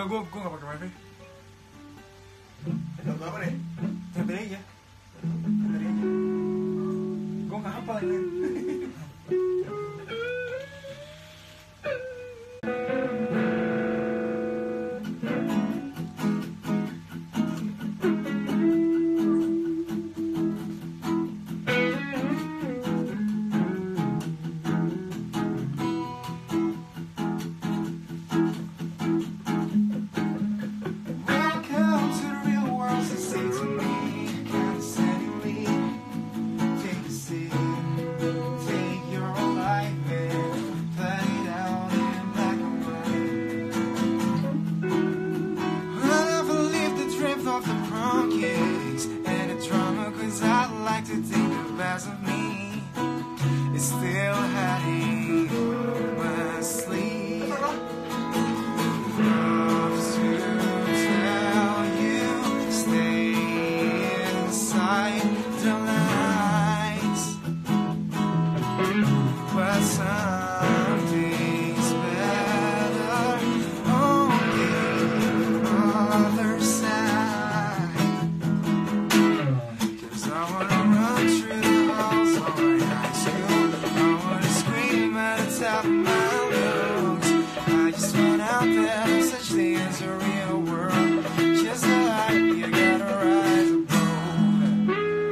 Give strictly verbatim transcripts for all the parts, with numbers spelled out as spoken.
Enggak, gue gue nggak pakai wifi. Enggak apa deh. Yang tadi aja. Yang tadi aja. Gue nggak hafal ini. To think the best of me is still hiding in my sleep. Love to tell you, stay inside the lights, but something's better on the other side. 'Cause I wanna top of my lungs. I just want out there such thing as a real world. Just like you gotta rise above.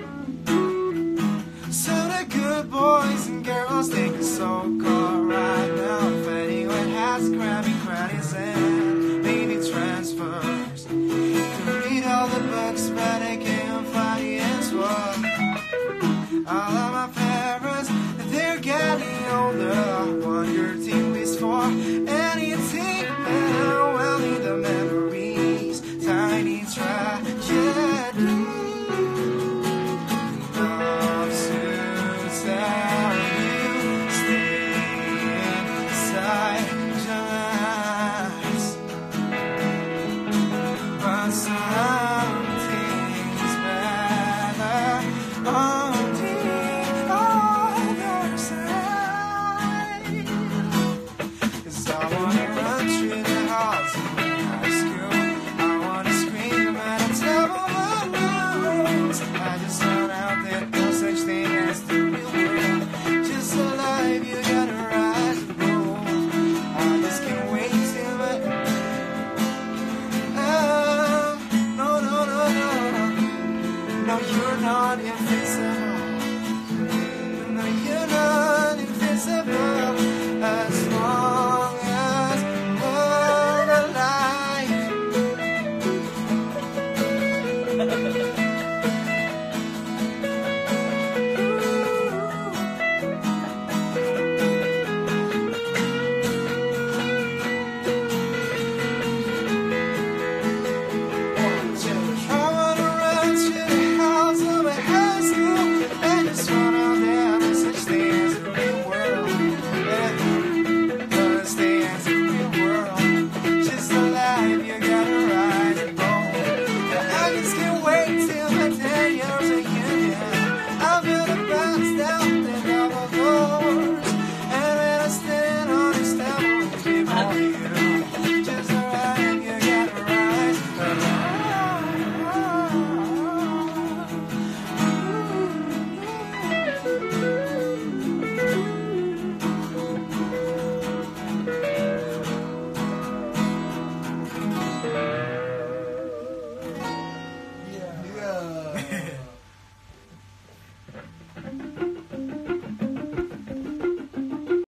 So the good boys and girls take a so-called ride now, fighting what has Grammy credits and maybe transfers. To read all the books, but I can't find the answer. All of my parents, they're getting older. I wonder